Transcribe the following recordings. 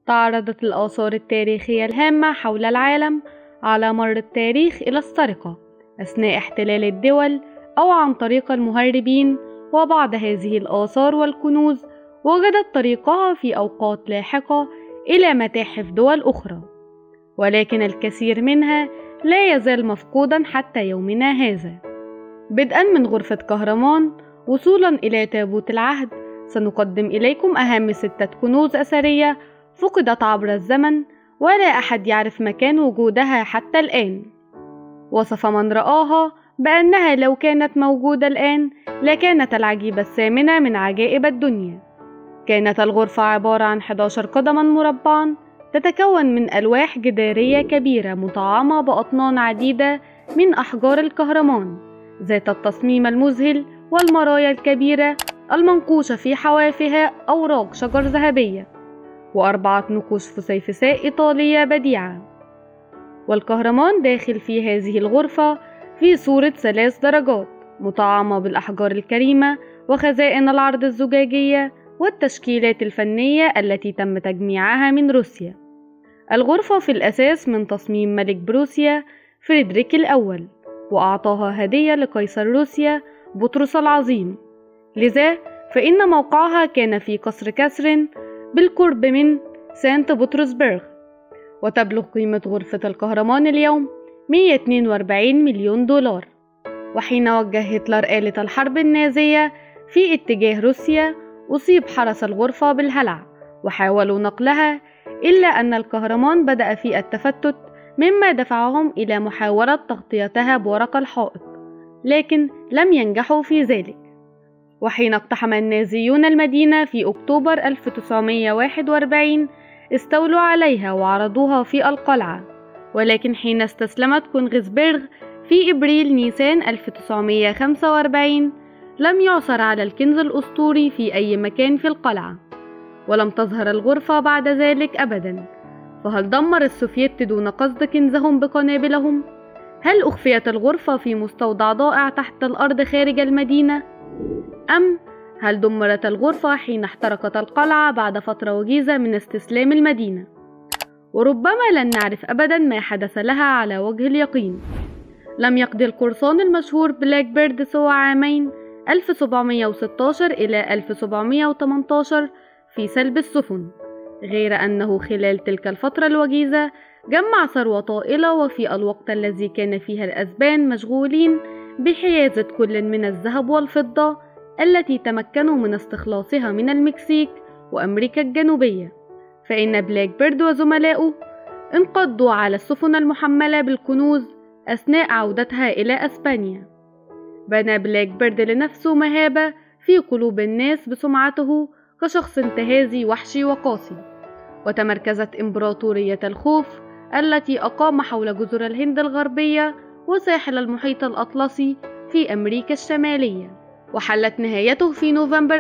تعرضت الآثار التاريخية الهامة حول العالم على مر التاريخ إلى السرقة أثناء احتلال الدول أو عن طريق المهربين، وبعض هذه الآثار والكنوز وجدت طريقها في أوقات لاحقة إلى متاحف دول أخرى، ولكن الكثير منها لا يزال مفقودا حتى يومنا هذا. بدءا من غرفة كهرمان وصولا إلى تابوت العهد، سنقدم إليكم أهم 6 كنوز أثرية فقدت عبر الزمن ولا أحد يعرف مكان وجودها حتى الآن. وصف من رآها بأنها لو كانت موجودة الآن لكانت العجيبة الثامنة من عجائب الدنيا. كانت الغرفة عبارة عن 11 قدما مربعا تتكون من ألواح جدارية كبيرة مطعمة بأطنان عديدة من أحجار الكهرمان ذات التصميم المذهل والمرايا الكبيرة المنقوشة في حوافها أوراق شجر ذهبية، و4 نقوش فسيفساء إيطالية بديعة. والكهرمان داخل في هذه الغرفة في صورة 3 درجات مطعمة بالأحجار الكريمة وخزائن العرض الزجاجية والتشكيلات الفنية التي تم تجميعها من روسيا. الغرفة في الأساس من تصميم ملك بروسيا فريدريك الأول، وأعطاها هدية لقيصر روسيا بطرس العظيم، لذا فإن موقعها كان في قصر كاسرين بالقرب من سانت بطرسبرغ. وتبلغ قيمة غرفة الكهرمان اليوم 142 مليون دولار. وحين وجه هتلر آلة الحرب النازية في اتجاه روسيا أصيب حرس الغرفة بالهلع وحاولوا نقلها، إلا أن الكهرمان بدأ في التفتت مما دفعهم إلى محاولة تغطيتها بورق الحائط، لكن لم ينجحوا في ذلك. وحين اقتحم النازيون المدينة في أكتوبر 1941 استولوا عليها وعرضوها في القلعة، ولكن حين استسلمت كونغسبرغ في إبريل نيسان 1945 لم يعثر على الكنز الأسطوري في أي مكان في القلعة، ولم تظهر الغرفة بعد ذلك أبدا. فهل دمر السوفييت دون قصد كنزهم بقنابلهم؟ هل أخفيت الغرفة في مستودع ضائع تحت الأرض خارج المدينة؟ أم هل دمرت الغرفة حين احترقت القلعة بعد فترة وجيزة من استسلام المدينة؟ وربما لن نعرف أبدا ما حدث لها على وجه اليقين. لم يقضي القرصان المشهور بلاك بيرد سوى عامين 1716 إلى 1718 في سلب السفن، غير أنه خلال تلك الفترة الوجيزة جمع ثروة طائلة، وفي الوقت الذي كان فيها الأسبان مشغولين بحيازة كل من الذهب والفضة التي تمكنوا من استخلاصها من المكسيك وأمريكا الجنوبية، فإن بلاك بيرد وزملائه انقضوا على السفن المحملة بالكنوز أثناء عودتها إلى أسبانيا. بنى بلاك بيرد لنفسه مهابة في قلوب الناس بسمعته كشخص انتهازي وحشي وقاسي، وتمركزت إمبراطورية الخوف التي أقام حول جزر الهند الغربية وساحل المحيط الأطلسي في أمريكا الشمالية، وحلت نهايته في نوفمبر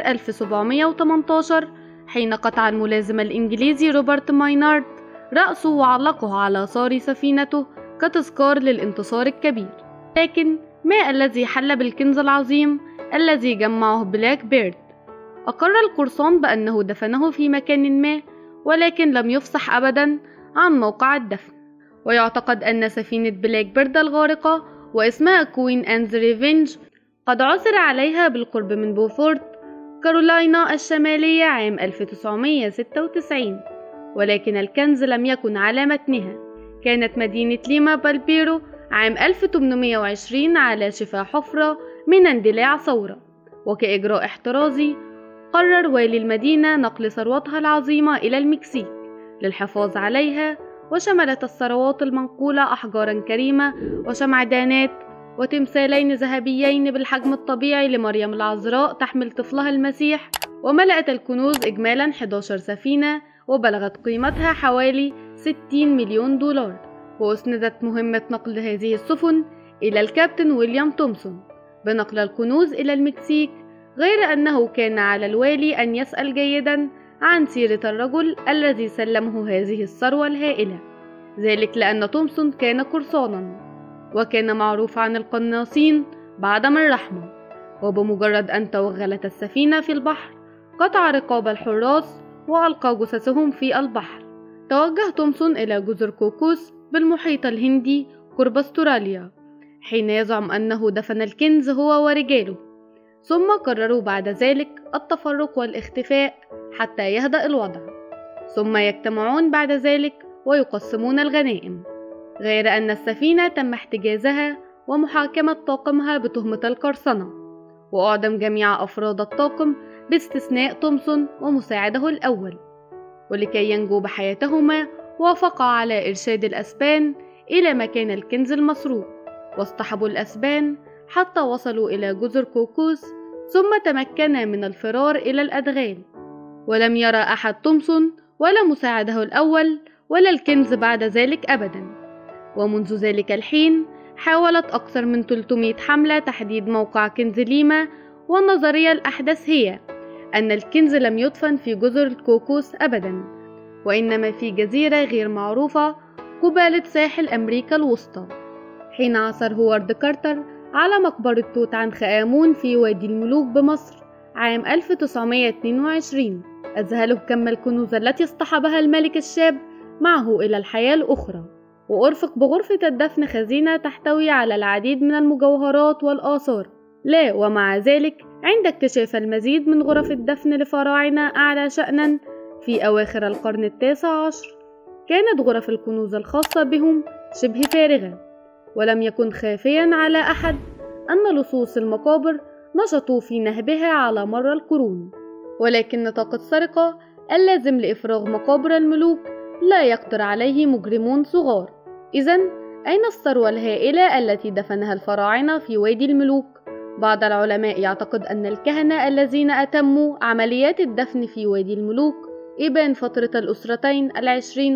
1718 حين قطع الملازم الإنجليزي روبرت ماينارد رأسه وعلقه على صاري سفينته كتذكار للانتصار الكبير. لكن ما الذي حل بالكنز العظيم الذي جمعه بلاك بيرد؟ أقر القرصان بأنه دفنه في مكان ما، ولكن لم يفصح أبدا عن موقع الدفن. ويعتقد أن سفينة بلاك بيرد الغارقة واسمها كوين أنز ريفينج قد عثر عليها بالقرب من بوفورت كارولاينا الشمالية عام 1996، ولكن الكنز لم يكن على متنها. كانت مدينة ليما بالبيرو عام 1820 على شفا حفرة من اندلاع ثورة، وكإجراء احترازي قرر والي المدينة نقل ثروتها العظيمة إلى المكسيك للحفاظ عليها، وشملت الثروات المنقولة أحجارا كريمة وشمعدانات وتمثالين ذهبيين بالحجم الطبيعي لمريم العذراء تحمل طفلها المسيح، وملأت الكنوز إجمالا 11 سفينة وبلغت قيمتها حوالي 60 مليون دولار. وأسندت مهمة نقل هذه السفن إلى الكابتن ويليام تومسون بنقل الكنوز إلى المكسيك، غير أنه كان على الوالي أن يسأل جيدا عن سيرة الرجل الذي سلمه هذه الثروة الهائلة، ذلك لأن تومسون كان قرصانا وكان معروف عن القناصين بعدم الرحمة. وبمجرد أن توغلت السفينة في البحر قطع رقاب الحراس وألقى جثثهم في البحر، توجه تومسون إلى جزر كوكوس بالمحيط الهندي قرب أستراليا، حين يزعم أنه دفن الكنز هو ورجاله، ثم قرروا بعد ذلك التفرق والاختفاء حتى يهدأ الوضع، ثم يجتمعون بعد ذلك ويقسمون الغنائم، غير أن السفينة تم احتجازها ومحاكمة طاقمها بتهمة القرصنة، وأعدم جميع أفراد الطاقم باستثناء تومسون ومساعده الأول. ولكي ينجو بحياتهما وافقا على إرشاد الأسبان إلى مكان الكنز المسروق، واصطحبوا الأسبان حتى وصلوا إلى جزر كوكوس، ثم تمكنا من الفرار إلى الأدغال، ولم يرى أحد تومسون ولا مساعده الأول ولا الكنز بعد ذلك أبدا. ومنذ ذلك الحين حاولت أكثر من 300 حملة تحديد موقع كنز ليما، والنظرية الأحدث هي أن الكنز لم يدفن في جزر الكوكوس أبدا، وإنما في جزيرة غير معروفة قبالة ساحل أمريكا الوسطى. حين عثر هوارد كارتر على مقبرة توت عنخ آمون في وادي الملوك بمصر عام 1922، أذهله كم الكنوز التي اصطحبها الملك الشاب معه إلى الحياة الأخرى، وأرفق بغرفة الدفن خزينة تحتوي على العديد من المجوهرات والآثار. لا ومع ذلك عند اكتشاف المزيد من غرف الدفن لفراعنة أعلى شأنا في أواخر القرن ال19 كانت غرف الكنوز الخاصة بهم شبه فارغة، ولم يكن خافيا على أحد أن لصوص المقابر نشطوا في نهبها على مر القرون، ولكن نطاق السرقة اللازم لإفراغ مقابر الملوك لا يقدر عليه مجرمون صغار. إذن أين الثروة الهائلة التي دفنها الفراعنة في وادي الملوك؟ بعض العلماء يعتقد أن الكهنة الذين أتموا عمليات الدفن في وادي الملوك إبان فترة الأسرتين 20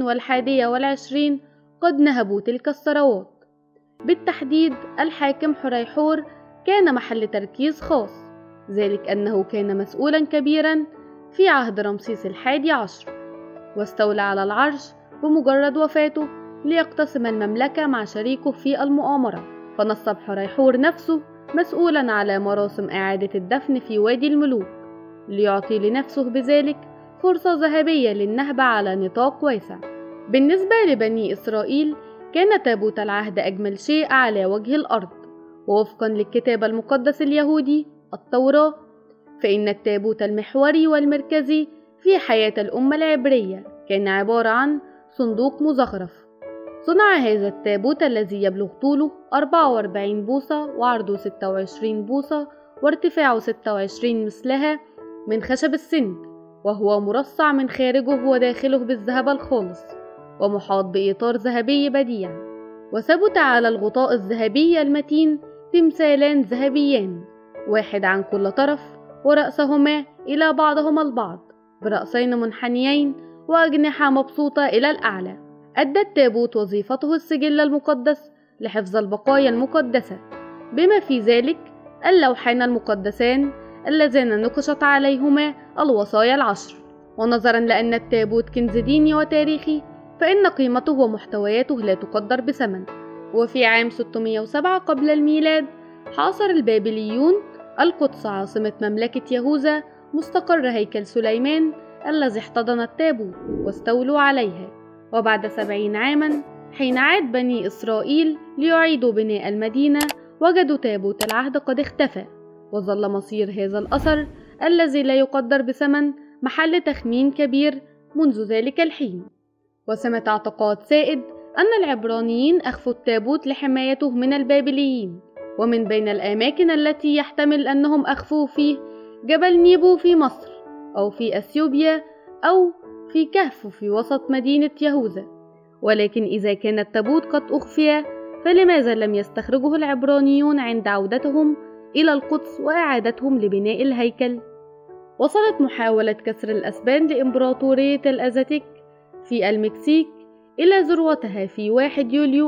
و21 قد نهبوا تلك الثروات. بالتحديد الحاكم حريحور كان محل تركيز خاص، ذلك أنه كان مسؤولا كبيرا في عهد رمسيس 11 واستولى على العرش بمجرد وفاته ليقتسم المملكة مع شريكه في المؤامرة، فنصب حريحور نفسه مسؤولا على مراسم إعادة الدفن في وادي الملوك ليعطي لنفسه بذلك فرصة ذهبية للنهب على نطاق واسع. بالنسبة لبني إسرائيل كان تابوت العهد أجمل شيء على وجه الأرض، ووفقا للكتاب المقدس اليهودي التوراة، فإن التابوت المحوري والمركزي في حياة الأمة العبرية كان عبارة عن صندوق مزخرف. صنع هذا التابوت الذي يبلغ طوله 44 بوصة وعرضه 26 بوصة وارتفاعه 26 مثلها من خشب السند، وهو مرصع من خارجه وداخله بالذهب الخالص ومحاط بإطار ذهبي بديع، وثبت على الغطاء الذهبي المتين تمثالان ذهبيان، واحد عن كل طرف، ورأسهما إلى بعضهما البعض برأسين منحنيين وأجنحة مبسوطة إلى الأعلى. أدى التابوت وظيفته السجل المقدس لحفظ البقايا المقدسة، بما في ذلك اللوحان المقدسان اللذان نقشت عليهما الوصايا ال10. ونظرا لأن التابوت كنز ديني وتاريخي فإن قيمته ومحتوياته لا تقدر بثمن. وفي عام 607 قبل الميلاد حاصر البابليون القدس عاصمة مملكة يهوذا مستقر هيكل سليمان الذي احتضن التابوت واستولوا عليها. وبعد 70 عاما حين عاد بني إسرائيل ليعيدوا بناء المدينة وجدوا تابوت العهد قد اختفى، وظل مصير هذا الأثر الذي لا يقدر بثمن محل تخمين كبير منذ ذلك الحين. وسمة اعتقاد سائد أن العبرانيين أخفوا التابوت لحمايته من البابليين، ومن بين الأماكن التي يحتمل أنهم أخفوه فيه جبل نيبو في مصر، أو في أثيوبيا، أو في كهف في وسط مدينة يهوذا. ولكن إذا كان التابوت قد أخفي فلماذا لم يستخرجه العبرانيون عند عودتهم إلى القدس وإعادتهم لبناء الهيكل؟ وصلت محاولة كسر الأسبان لإمبراطورية الأزاتيك في المكسيك إلى ذروتها في 1 يوليو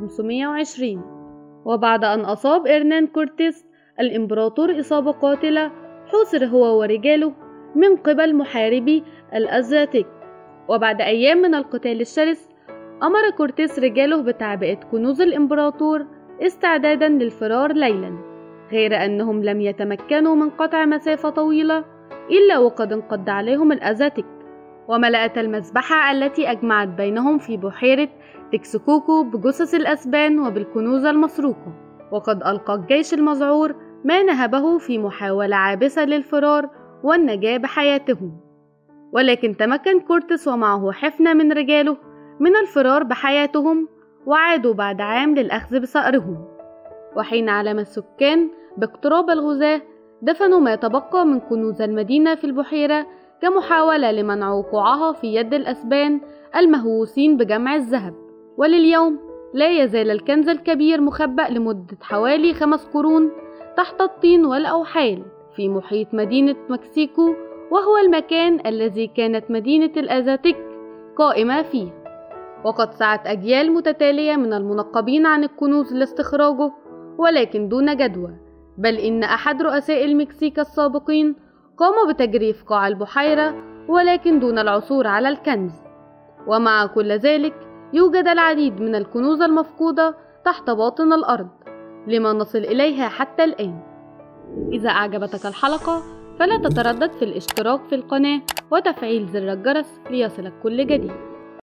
1520، وبعد أن أصاب إرنان كورتيس الإمبراطور إصابة قاتلة حوصر هو ورجاله من قبل محاربي الأزاتيك. وبعد أيام من القتال الشرس أمر كورتيس رجاله بتعبئة كنوز الإمبراطور استعدادا للفرار ليلا، غير أنهم لم يتمكنوا من قطع مسافة طويلة إلا وقد انقض عليهم الأزاتيك، وملأت المذبحة التي أجمعت بينهم في بحيرة تكسكوكو بجثث الأسبان وبالكنوز المسروقة. وقد ألقى الجيش المذعور ما نهبه في محاولة عابسة للفرار والنجاة بحياتهم، ولكن تمكن كورتس ومعه حفنة من رجاله من الفرار بحياتهم، وعادوا بعد عام للأخذ بثأرهم. وحين علم السكان باقتراب الغزاة دفنوا ما تبقى من كنوز المدينة في البحيرة كمحاولة لمنع وقوعها في يد الأسبان المهووسين بجمع الذهب. ولليوم لا يزال الكنز الكبير مخبأ لمدة حوالي 5 قرون تحت الطين والأوحال في محيط مدينة مكسيكو، وهو المكان الذي كانت مدينة الأزاتيك قائمة فيه. وقد سعت أجيال متتالية من المنقبين عن الكنوز لاستخراجه، ولكن دون جدوى، بل إن أحد رؤساء المكسيك السابقين قام بتجريف قاع البحيرة ولكن دون العثور على الكنز. ومع كل ذلك يوجد العديد من الكنوز المفقودة تحت باطن الأرض لما نصل إليها حتى الآن. إذا أعجبتك الحلقة فلا تتردد في الاشتراك في القناة وتفعيل زر الجرس ليصلك كل جديد.